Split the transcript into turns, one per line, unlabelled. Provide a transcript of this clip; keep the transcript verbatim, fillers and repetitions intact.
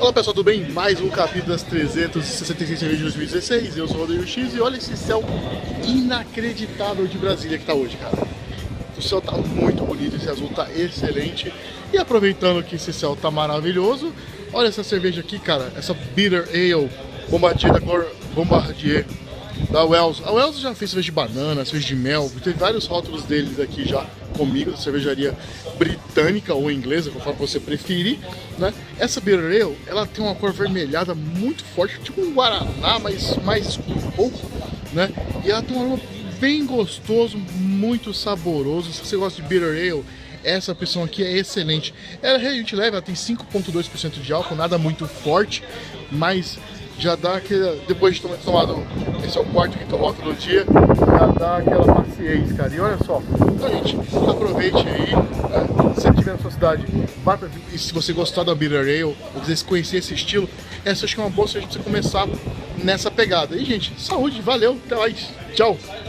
Fala pessoal, tudo bem? Mais um capítulo das trezentas e sessenta e seis cervejas de dois mil e dezesseis. Eu sou o Rodrigo X e olha esse céu inacreditável de Brasília que tá hoje, cara. O céu tá muito bonito, esse azul tá excelente. E aproveitando que esse céu tá maravilhoso, olha essa cerveja aqui, cara. Essa Bitter Ale Bombardier da cor Bombardier da Wells. A Wells já fez cerveja de banana, cerveja de mel, tem vários rótulos deles aqui já comigo, da cervejaria britânica ou inglesa, conforme você preferir, né? Essa Bitter Ale, ela tem uma cor avermelhada muito forte, tipo um guaraná, mas mais escuro um pouco, né? E ela tem um aroma bem gostoso, muito saboroso. Se você gosta de Bitter Ale, essa opção aqui é excelente. Ela é realmente leve, ela tem cinco vírgula dois por cento de álcool, nada muito forte, mas já dá aquele, depois de ter tomado, esse é o quarto que tomou todo dia, já dá aquela maciez, cara. E olha só, então gente, aproveite aí, né? Se você estiver na sua cidade, bata, e se você gostar da Bitter Ale, ou quiser conhecer esse estilo, essa acho que é uma boa cerveja pra você começar nessa pegada. E gente, saúde, valeu, até mais, tchau!